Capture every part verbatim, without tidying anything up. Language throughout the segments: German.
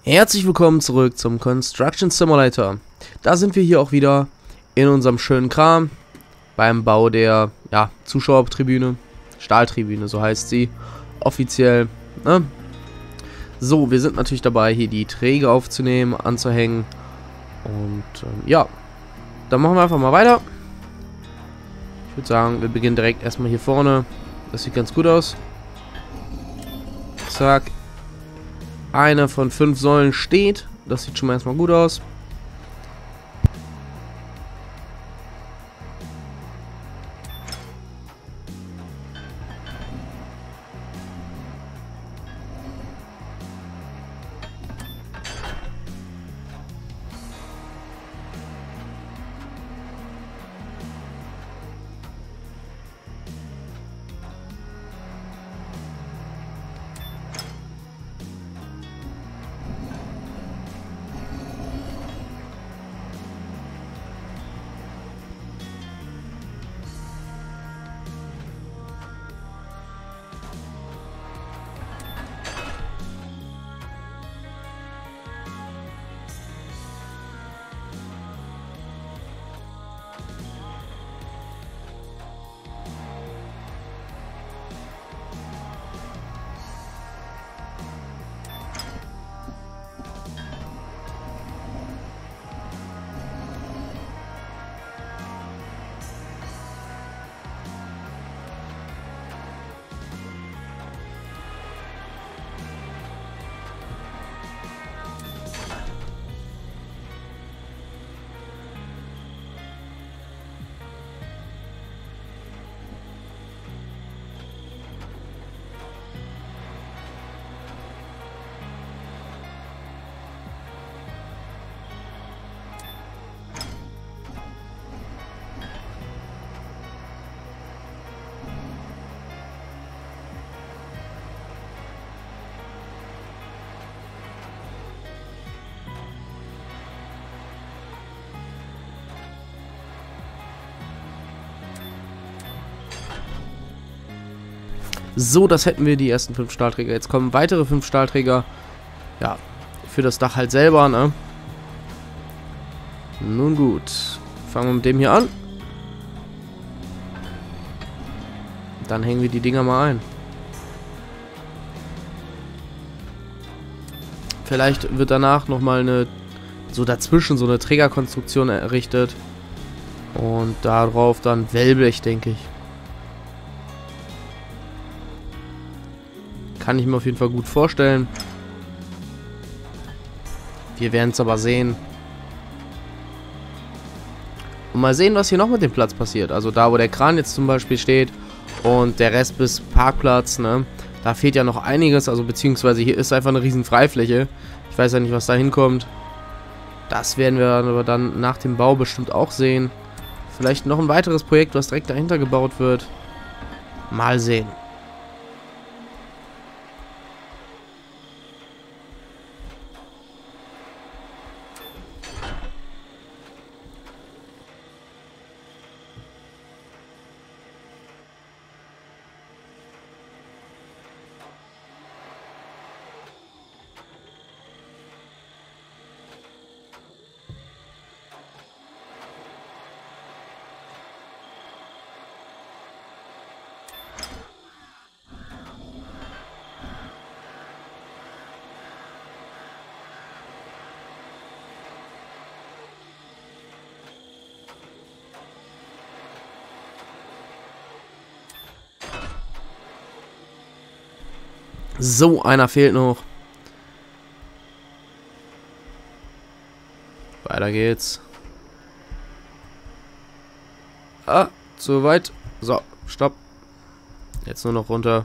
Herzlich willkommen zurück zum Construction Simulator. Da sind wir hier auch wieder in unserem schönen Kram beim Bau der ja, Zuschauertribüne, Stahltribüne, so heißt sie offiziell. Ne? So, wir sind natürlich dabei, hier die Träger aufzunehmen, anzuhängen und ähm, ja, dann machen wir einfach mal weiter. Ich würde sagen, wir beginnen direkt erstmal hier vorne. Das sieht ganz gut aus. Zack. Eine von fünf Säulen steht. Das sieht schon mal erstmal gut aus. So, das hätten wir, die ersten fünf Stahlträger. Jetzt kommen weitere fünf Stahlträger. Ja, für das Dach halt selber, ne? Nun gut. Fangen wir mit dem hier an. Dann hängen wir die Dinger mal ein. Vielleicht wird danach nochmal eine, so dazwischen, so eine Trägerkonstruktion errichtet. Und darauf dann Wellblech, denke ich. Kann ich mir auf jeden Fall gut vorstellen. Wir werden es aber sehen. Und mal sehen, was hier noch mit dem Platz passiert. Also da, wo der Kran jetzt zum Beispiel steht und der Rest bis Parkplatz, ne? Da fehlt ja noch einiges. Also beziehungsweise hier ist einfach eine riesen Freifläche. Ich weiß ja nicht, was da hinkommt. Das werden wir aber dann nach dem Bau bestimmt auch sehen. Vielleicht noch ein weiteres Projekt, was direkt dahinter gebaut wird. Mal sehen. So, einer fehlt noch. Weiter geht's. Ah, zu weit. So, stopp. Jetzt nur noch runter.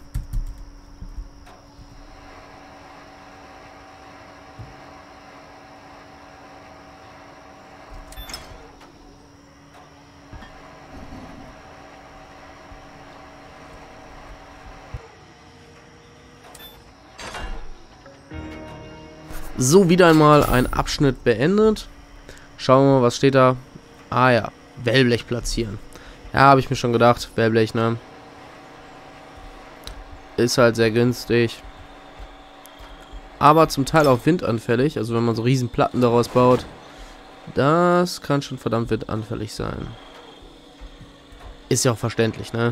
So, wieder einmal ein Abschnitt beendet. Schauen wir mal, was steht da. Ah ja, Wellblech platzieren. Ja, habe ich mir schon gedacht. Wellblech, ne? Ist halt sehr günstig. aber zum Teil auch windanfällig. Also wenn man so riesen Platten daraus baut, das kann schon verdammt windanfällig sein. Ist ja auch verständlich, ne?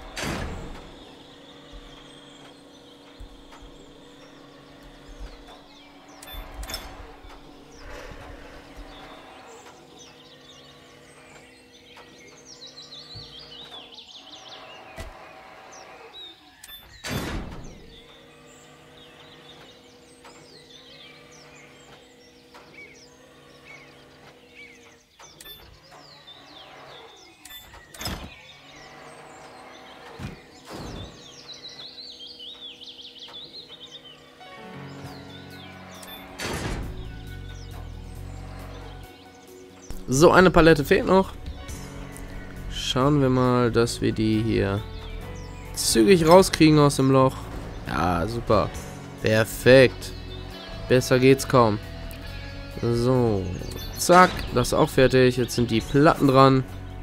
So, eine Palette fehlt noch. Schauen wir mal, dass wir die hier zügig rauskriegen aus dem Loch. Ja, super. Perfekt. Besser geht's kaum. So, zack, das ist auch fertig. Jetzt sind die Platten dran.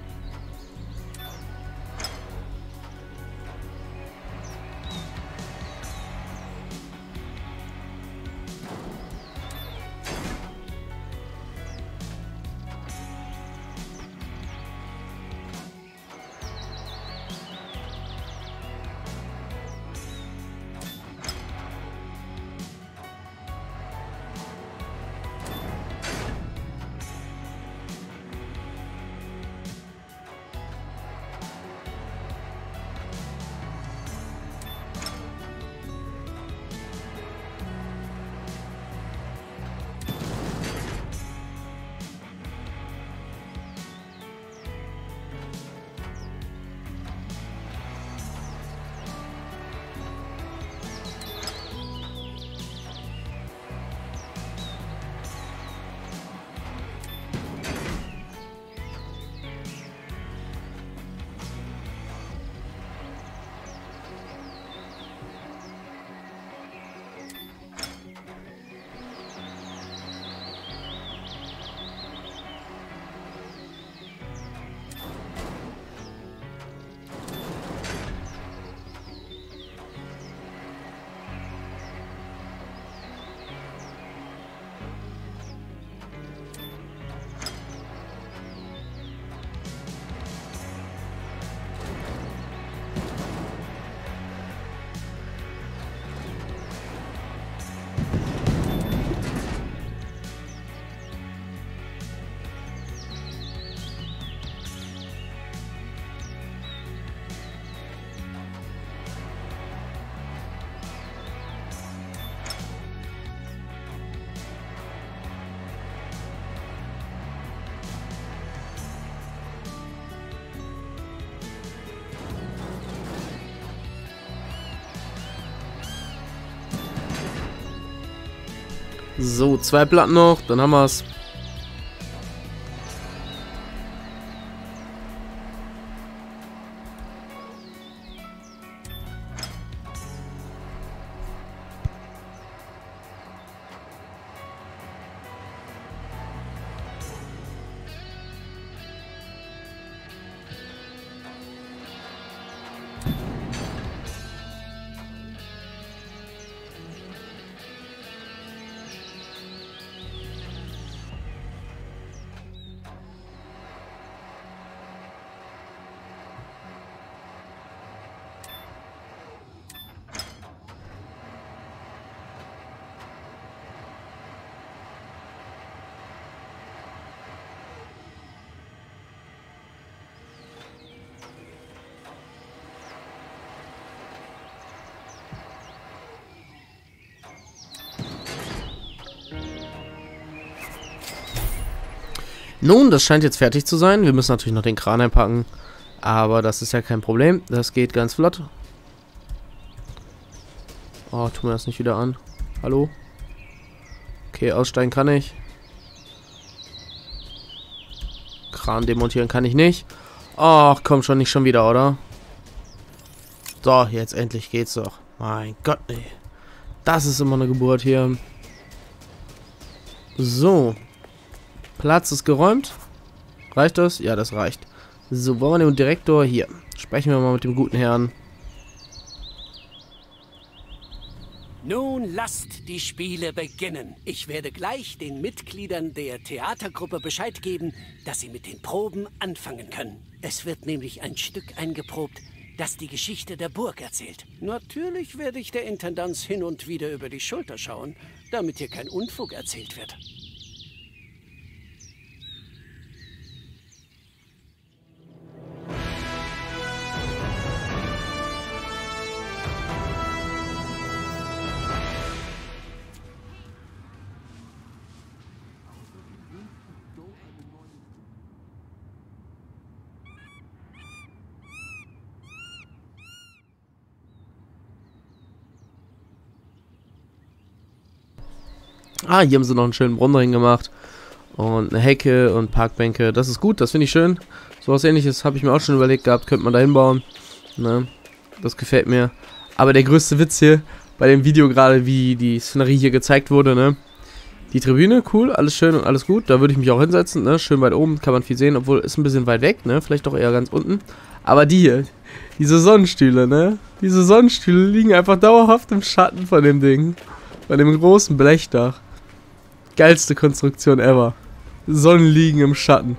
So, zwei Platten noch, dann haben wir es. Nun, das scheint jetzt fertig zu sein. Wir müssen natürlich noch den Kran einpacken. Aber das ist ja kein Problem. Das geht ganz flott. Oh, tu mir das nicht wieder an. Hallo? Okay, aussteigen kann ich. Kran demontieren kann ich nicht. Ach, komm schon, nicht schon wieder, oder? So, jetzt endlich geht's doch. Mein Gott, ey. Das ist immer eine Geburt hier. So. Platz ist geräumt. Reicht das? Ja, das reicht. So, wollen wir den Direktor hier. Sprechen wir mal mit dem guten Herrn. Nun lasst die Spiele beginnen. Ich werde gleich den Mitgliedern der Theatergruppe Bescheid geben, dass sie mit den Proben anfangen können. Es wird nämlich ein Stück eingeprobt, das die Geschichte der Burg erzählt. Natürlich werde ich der Intendanz hin und wieder über die Schulter schauen, damit hier kein Unfug erzählt wird. Ah, hier haben sie noch einen schönen Brunnen drin gemacht. Und eine Hecke und Parkbänke. Das ist gut, das finde ich schön. So was Ähnliches habe ich mir auch schon überlegt gehabt. Könnte man da hinbauen. Ne? Das gefällt mir. Aber der größte Witz hier bei dem Video gerade, wie die Szenerie hier gezeigt wurde, ne? Die Tribüne, cool, alles schön und alles gut. Da würde ich mich auch hinsetzen, ne? Schön weit oben, kann man viel sehen, obwohl ist ein bisschen weit weg, ne? Vielleicht doch eher ganz unten. Aber die hier, diese Sonnenstühle, ne? Diese Sonnenstühle liegen einfach dauerhaft im Schatten von dem Ding. Bei dem großen Blechdach. Geilste Konstruktion ever. Sonnen liegen im Schatten.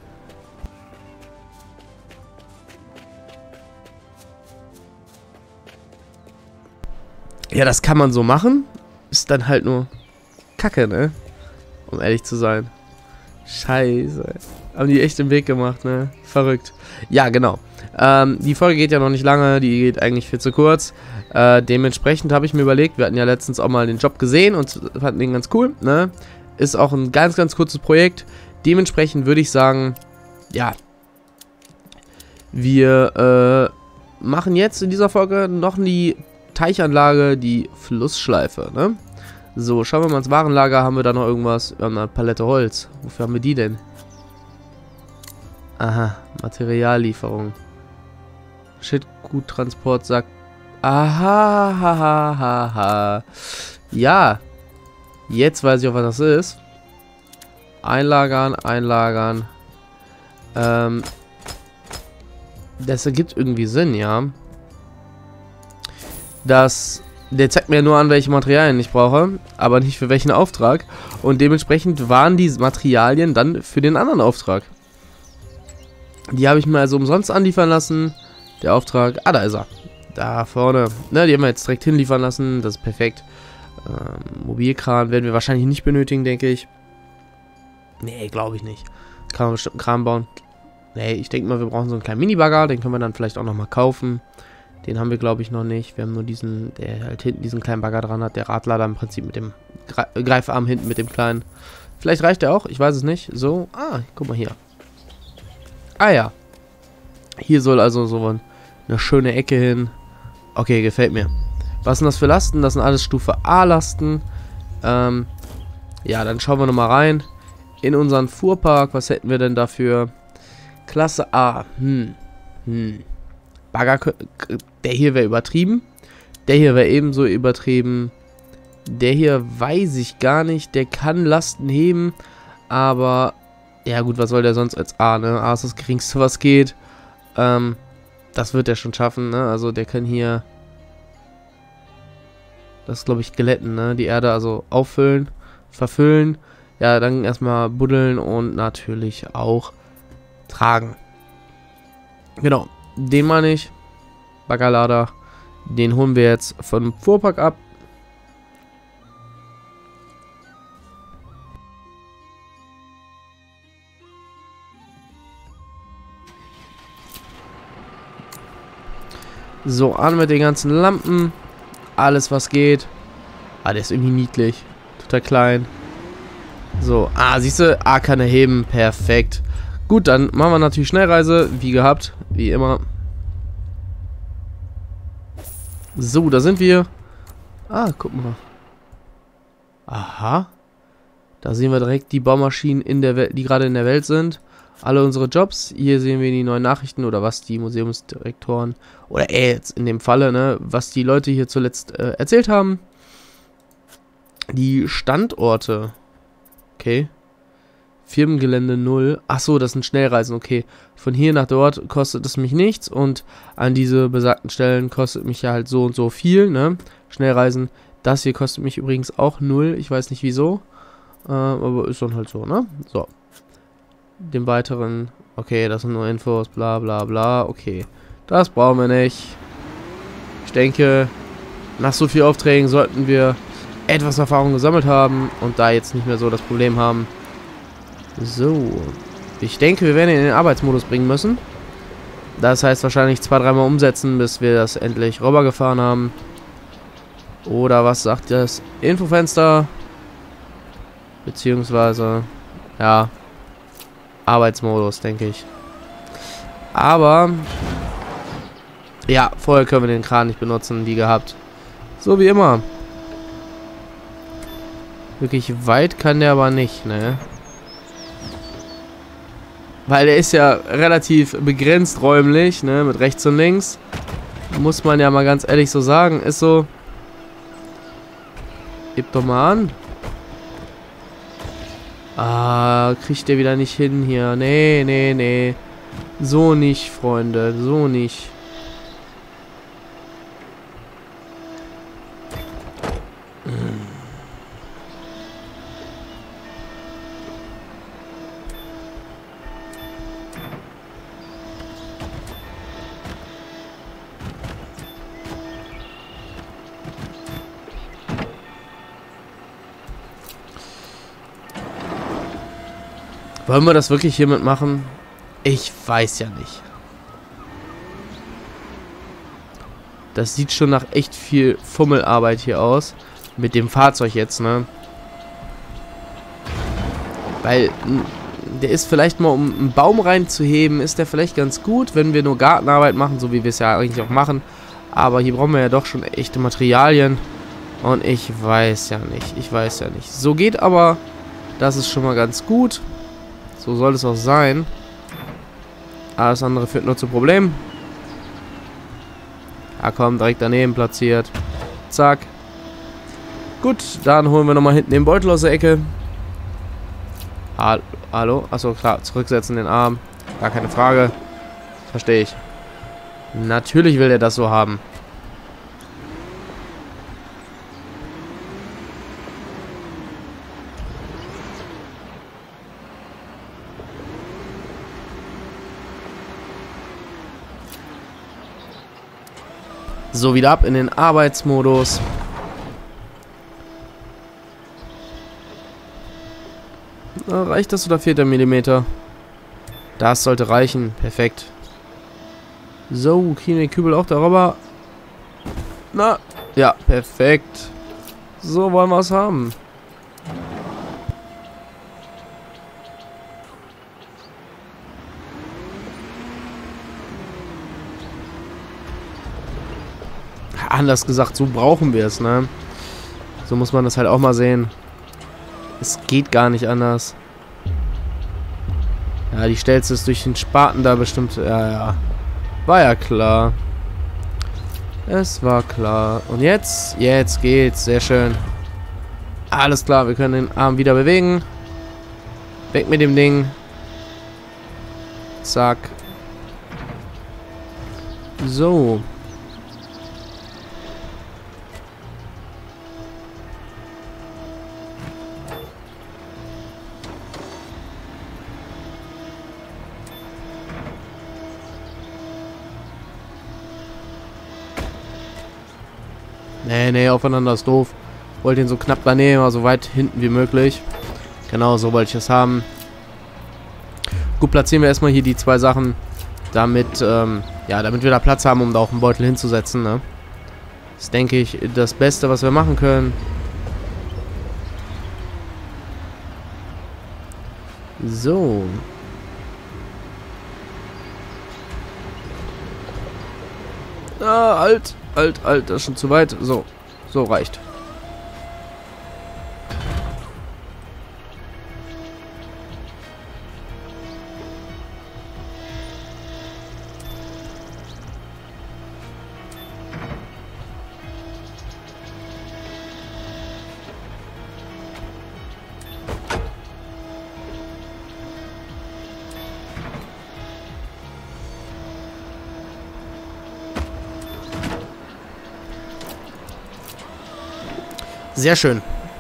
Ja, das kann man so machen. Ist dann halt nur Kacke, ne? Um ehrlich zu sein. Scheiße. Haben die echt im Weg gemacht, ne? Verrückt. Ja, genau. Ähm, die Folge geht ja noch nicht lange. Die geht eigentlich viel zu kurz. Äh, dementsprechend habe ich mir überlegt, wir hatten ja letztens auch mal den Job gesehen und fanden den ganz cool, ne? Ist auch ein ganz, ganz kurzes Projekt. Dementsprechend würde ich sagen, ja, wir äh, machen jetzt in dieser Folge noch die Teichanlage, die Flussschleife, ne? So, schauen wir mal ins Warenlager. Haben wir da noch irgendwas? Wir haben eine Palette Holz. Wofür haben wir die denn? Aha, Materiallieferung. Schildguttransport sagt. Aha, haha, haha. Ja. Jetzt weiß ich auch, was das ist. Einlagern, einlagern. Ähm. Das ergibt irgendwie Sinn, ja. Das. Der zeigt mir nur an, welche Materialien ich brauche, aber nicht für welchen Auftrag. Und dementsprechend waren die Materialien dann für den anderen Auftrag. Die habe ich mir also umsonst anliefern lassen. Der Auftrag, ah, da ist er. Da vorne. Ne, die haben wir jetzt direkt hinliefern lassen. Das ist perfekt. Ähm, Mobilkran werden wir wahrscheinlich nicht benötigen, denke ich. Nee, glaube ich nicht. Kann man bestimmt einen Kran bauen. Nee, ich denke mal, wir brauchen so einen kleinen Mini-Bagger. Den können wir dann vielleicht auch nochmal kaufen. Den haben wir, glaube ich, noch nicht. Wir haben nur diesen, der halt hinten diesen kleinen Bagger dran hat. Der Radlader im Prinzip mit dem Greifarm hinten mit dem kleinen. Vielleicht reicht der auch, ich weiß es nicht. So, ah, guck mal hier. Ah ja. Hier soll also so eine schöne Ecke hin. Okay, gefällt mir. Was sind das für Lasten? Das sind alles Stufe A-Lasten. Ähm, ja, dann schauen wir nochmal rein. In unseren Fuhrpark, was hätten wir denn dafür? Klasse A. Hm. Hm. Bagger, der hier wäre übertrieben. Der hier wäre ebenso übertrieben. Der hier weiß ich gar nicht. Der kann Lasten heben. Aber, ja gut, was soll der sonst als A, ne? A ist das geringste, was geht. Ähm, das wird er schon schaffen, ne? Also der kann hier, das ist glaube ich Skeletten, ne? Die Erde also auffüllen, verfüllen. Ja, dann erstmal buddeln und natürlich auch tragen. Genau. Den meine ich. Baggerlader. Den holen wir jetzt vom Fuhrpark ab. So, an mit den ganzen Lampen. Alles, was geht. Ah, der ist irgendwie niedlich. Total klein. So, ah, siehst du? Ah, kann er heben. Perfekt. Gut, dann machen wir natürlich Schnellreise. Wie gehabt. Wie immer. So, da sind wir. Ah, guck mal. Aha. Da sehen wir direkt die Baumaschinen, in der Welt, die gerade in der Welt sind. Alle unsere Jobs. Hier sehen wir die neuen Nachrichten oder was die Museumsdirektoren oder äh, jetzt in dem Falle, ne, was die Leute hier zuletzt äh, erzählt haben. Die Standorte. Okay. Firmengelände null. Achso, das sind Schnellreisen, okay. Von hier nach dort kostet es mich nichts und an diese besagten Stellen kostet mich ja halt so und so viel, ne? Schnellreisen. Das hier kostet mich übrigens auch null. Ich weiß nicht wieso. Äh, aber ist dann halt so, ne? So. Den weiteren... Okay, das sind nur Infos, bla bla bla. Okay. Das brauchen wir nicht. Ich denke, nach so vielen Aufträgen sollten wir etwas Erfahrung gesammelt haben und da jetzt nicht mehr so das Problem haben. So. Ich denke, wir werden ihn in den Arbeitsmodus bringen müssen. Das heißt wahrscheinlich zwei, dreimal umsetzen, bis wir das endlich rüber gefahren haben. Oder was sagt das Infofenster? Beziehungsweise, ja, Arbeitsmodus, denke ich. Aber, ja, vorher können wir den Kran nicht benutzen, wie gehabt. So wie immer. Wirklich weit kann der aber nicht, ne? Weil der ist ja relativ begrenzt räumlich, ne? Mit rechts und links. Muss man ja mal ganz ehrlich so sagen. Ist so... Gib doch mal an. Ah, kriegt der wieder nicht hin hier. Nee, nee, nee. So nicht, Freunde. So nicht. Wollen wir das wirklich hiermit machen? Ich weiß ja nicht. Das sieht schon nach echt viel Fummelarbeit hier aus. Mit dem Fahrzeug jetzt, ne? Weil, der ist vielleicht mal, um einen Baum reinzuheben, ist der vielleicht ganz gut, wenn wir nur Gartenarbeit machen, so wie wir es ja eigentlich auch machen. Aber hier brauchen wir ja doch schon echte Materialien. Und ich weiß ja nicht. Ich weiß ja nicht. So geht aber. Das ist schon mal ganz gut. So soll es auch sein. Alles andere führt nur zu Problemen. Ja komm, direkt daneben platziert. Zack. Gut, dann holen wir nochmal hinten den Beutel aus der Ecke. Hallo? Achso, klar. Zurücksetzen den Arm. Gar keine Frage. Verstehe ich. Natürlich will er das so haben. So, wieder ab in den Arbeitsmodus. Na, reicht das oder fehlt der Millimeter? Das sollte reichen. Perfekt. So, kriegen wir den Kübel auch darüber. Na, ja, perfekt. So wollen wir es haben. Anders gesagt, so brauchen wir es, ne? So muss man das halt auch mal sehen. Es geht gar nicht anders. Ja, die stellst es durch den Spaten da bestimmt. Ja, ja. War ja klar. Es war klar. Und jetzt? Jetzt geht's. Sehr schön. Alles klar, wir können den Arm wieder bewegen. Weg mit dem Ding. Zack. So. Nee, nee, aufeinander ist doof. Wollte ihn so knapp daneben, also so weit hinten wie möglich. Genau, so wollte ich es haben. Gut, platzieren wir erstmal hier die zwei Sachen, damit, ähm, ja, damit wir da Platz haben, um da auch einen Beutel hinzusetzen, ne? Das ist, denke ich, das Beste, was wir machen können. So. Ah, alt. Alt, alt, das ist schon zu weit. So, so reicht. Sehr schön.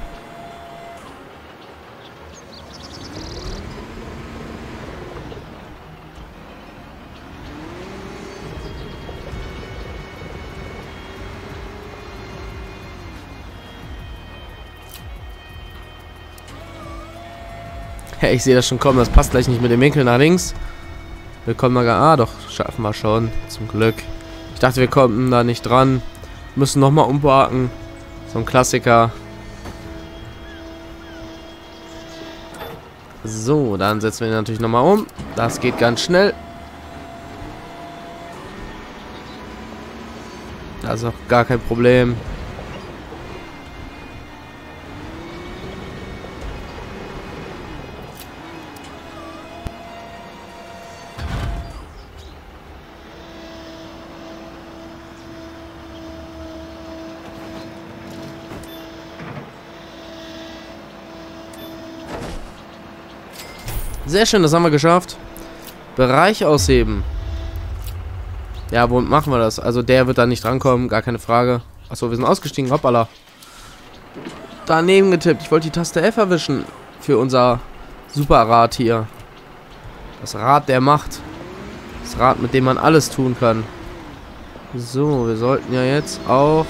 Ja, ich sehe das schon kommen. Das passt gleich nicht mit dem Winkel nach links. Wir kommen mal gar... Ah, doch. Schaffen wir schon. Zum Glück. Ich dachte, wir kommen da nicht dran. Müssen nochmal umparken. So ein Klassiker. So, dann setzen wir ihn natürlich nochmal um. Das geht ganz schnell. Das ist auch gar kein Problem. Sehr schön, das haben wir geschafft. Bereich ausheben. Ja, womit machen wir das? Also der wird da nicht drankommen, gar keine Frage. Achso, wir sind ausgestiegen, hoppala. Daneben getippt. Ich wollte die Taste F erwischen für unser Superrad hier. Das Rad der Macht. Das Rad, mit dem man alles tun kann. So, wir sollten ja jetzt auch...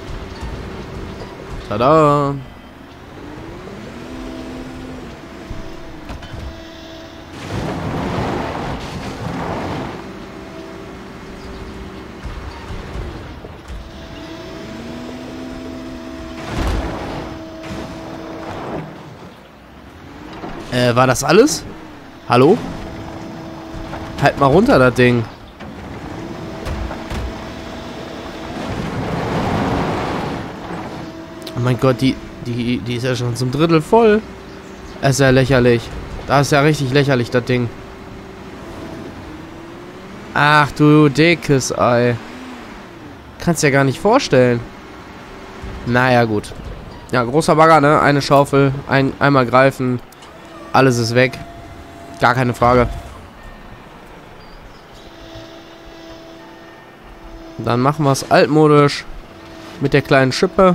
Tada! Äh, war das alles? Hallo? Halt mal runter, das Ding. Oh mein Gott, die, die, die ist ja schon zum Drittel voll. Das ist ja lächerlich. Das ist ja richtig lächerlich, das Ding. Ach du dickes Ei. Kannst ja gar nicht vorstellen. Naja, gut. Ja, großer Bagger, ne? Eine Schaufel, ein, einmal greifen. Alles ist weg. Gar keine Frage. Dann machen wir es altmodisch. Mit der kleinen Schippe.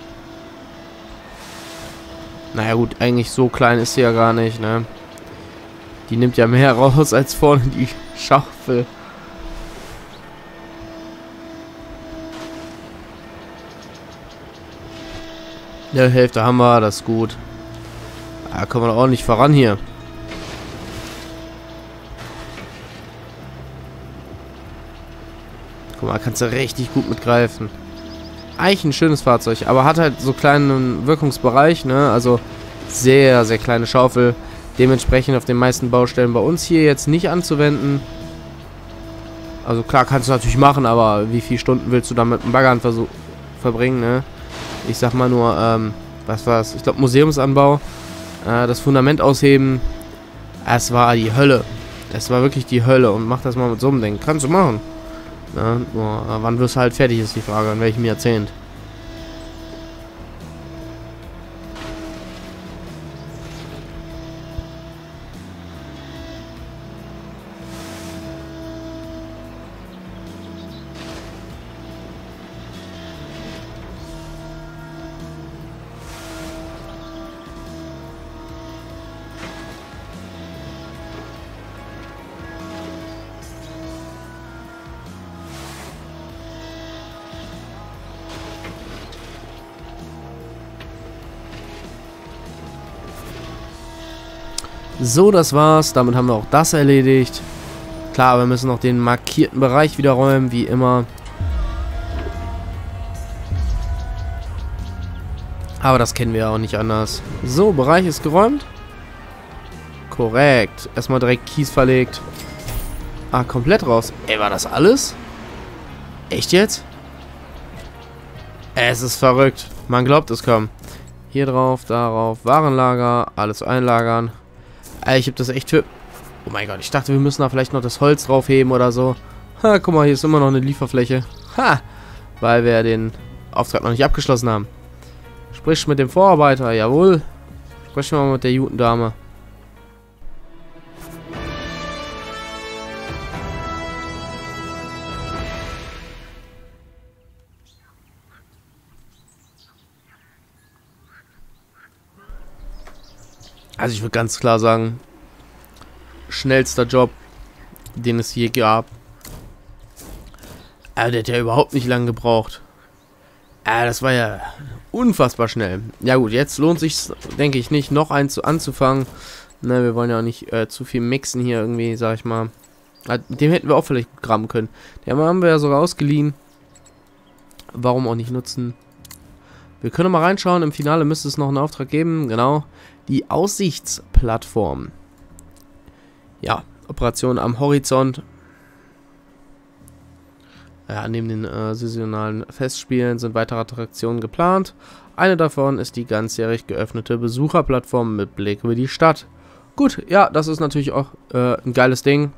Naja gut, eigentlich so klein ist sie ja gar nicht, ne? Die nimmt ja mehr raus als vorne die Schaufel. Ja, Hälfte haben wir, das ist gut. Da kommen wir doch auch nicht voran hier. Guck mal, kannst du richtig gut mitgreifen. Eigentlich ein schönes Fahrzeug, aber hat halt so kleinen Wirkungsbereich, ne? Also sehr, sehr kleine Schaufel. Dementsprechend auf den meisten Baustellen bei uns hier jetzt nicht anzuwenden. Also klar, kannst du natürlich machen, aber wie viele Stunden willst du da mit dem Baggern verbringen, ne? Ich sag mal nur, ähm, was war's? Ich glaube Museumsanbau. Äh, das Fundament ausheben. Es war die Hölle. Es war wirklich die Hölle. Und mach das mal mit so einem Ding. Kannst du machen. Na, nur, äh, wann wirst du halt fertig, ist die Frage. In welchem Jahrzehnt. So, das war's. Damit haben wir auch das erledigt. Klar, wir müssen noch den markierten Bereich wieder räumen, wie immer. Aber das kennen wir ja auch nicht anders. So, Bereich ist geräumt. Korrekt. Erstmal direkt Kies verlegt. Ah, komplett raus. Ey, war das alles? Echt jetzt? Es ist verrückt. Man glaubt es kaum. Hier drauf, darauf, Warenlager, alles einlagern. Ich habe das echt für... Oh mein Gott, ich dachte, wir müssen da vielleicht noch das Holz draufheben oder so. Ha, guck mal, hier ist immer noch eine Lieferfläche. Ha, weil wir den Auftrag noch nicht abgeschlossen haben. Sprich mit dem Vorarbeiter, jawohl. Sprechen wir mal mit der guten Dame. Also ich würde ganz klar sagen, schnellster Job, den es je gab. Aber der hat ja überhaupt nicht lange gebraucht. Ah, das war ja unfassbar schnell. Ja gut, jetzt lohnt sich, denke ich, nicht, noch eins anzufangen. Ne, wir wollen ja auch nicht äh, zu viel mixen hier irgendwie, sag ich mal. Mit dem hätten wir auch vielleicht gut graben können. Den haben wir ja sogar ausgeliehen. Warum auch nicht nutzen? Wir können mal reinschauen. Im Finale müsste es noch einen Auftrag geben. Genau. Die Aussichtsplattform. Ja, Operation am Horizont. Ja, neben den äh, saisonalen Festspielen sind weitere Attraktionen geplant. Eine davon ist die ganzjährig geöffnete Besucherplattform mit Blick über die Stadt. Gut, ja, das ist natürlich auch äh, ein geiles Ding.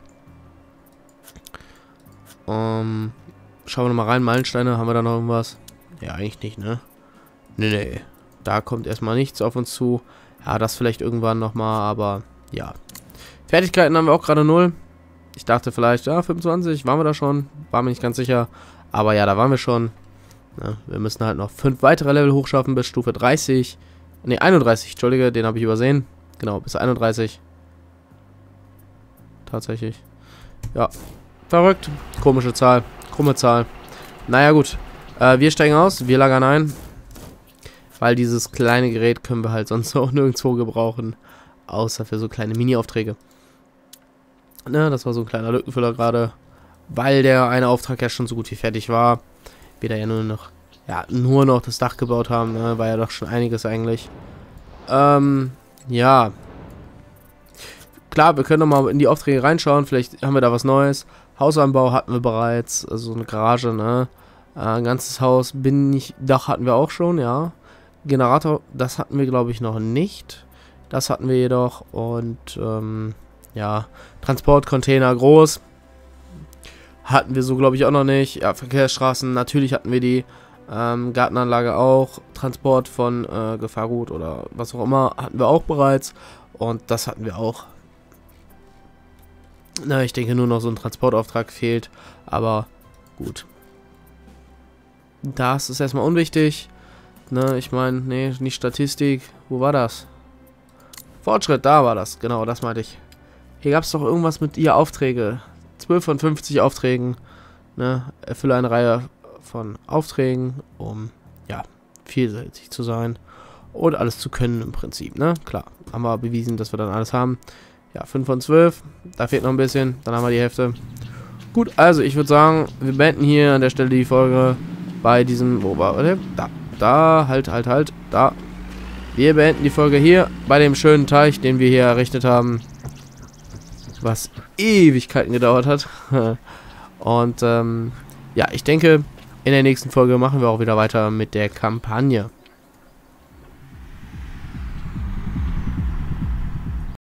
Um, schauen wir noch mal rein. Meilensteine, haben wir da noch irgendwas? Ja, eigentlich nicht, ne? Nee, nee. Da kommt erstmal nichts auf uns zu. Ja, das vielleicht irgendwann nochmal, aber ja. Fertigkeiten haben wir auch gerade null. Ich dachte vielleicht, ja, fünfundzwanzig, waren wir da schon? War mir nicht ganz sicher. Aber ja, da waren wir schon. Ja, wir müssen halt noch fünf weitere Level hochschaffen bis Stufe dreißig. Ne, einunddreißig, Entschuldige, den habe ich übersehen. Genau, bis einunddreißig. Tatsächlich. Ja. Verrückt. Komische Zahl. Krumme Zahl. Naja, gut. Äh, wir steigen aus. Wir lagern ein. Weil dieses kleine Gerät können wir halt sonst auch nirgendwo gebrauchen. Außer für so kleine Mini-Aufträge. Ne, das war so ein kleiner Lückenfüller gerade. Weil der eine Auftrag ja schon so gut wie fertig war. Wir da ja nur noch, ja, nur noch das Dach gebaut haben. Ne, war ja doch schon einiges eigentlich. Ähm, ja. Klar, wir können noch mal in die Aufträge reinschauen. Vielleicht haben wir da was Neues. Hausanbau hatten wir bereits. Also eine Garage, ne. Äh, ein ganzes Haus. Bin ich, Dach hatten wir auch schon, ja. Generator, das hatten wir, glaube ich, noch nicht. Das hatten wir jedoch. Und, ähm, ja, Transportcontainer groß. Hatten wir so, glaube ich, auch noch nicht. Ja, Verkehrsstraßen, natürlich hatten wir die. Ähm, Gartenanlage auch. Transport von äh, Gefahrgut oder was auch immer hatten wir auch bereits. Und das hatten wir auch. Na, ich denke, nur noch so ein Transportauftrag fehlt. Aber gut. Das ist erstmal unwichtig. Ne, ich meine, nee, nicht Statistik. Wo war das? Fortschritt, da war das. Genau, das meinte ich. Hier gab es doch irgendwas mit ihr Aufträge. zwölf von fünfzig Aufträgen. Ne, erfülle eine Reihe von Aufträgen, um, ja, vielseitig zu sein. Und alles zu können im Prinzip, ne? Klar, haben wir bewiesen, dass wir dann alles haben. Ja, fünf von zwölf. Da fehlt noch ein bisschen. Dann haben wir die Hälfte. Gut, also ich würde sagen, wir beenden hier an der Stelle die Folge bei diesem... Wo war der? Da. Da. Halt, halt, halt. Da. Wir beenden die Folge hier bei dem schönen Teich, den wir hier errichtet haben. Was Ewigkeiten gedauert hat. Und, ähm, ja, ich denke, in der nächsten Folge machen wir auch wieder weiter mit der Kampagne.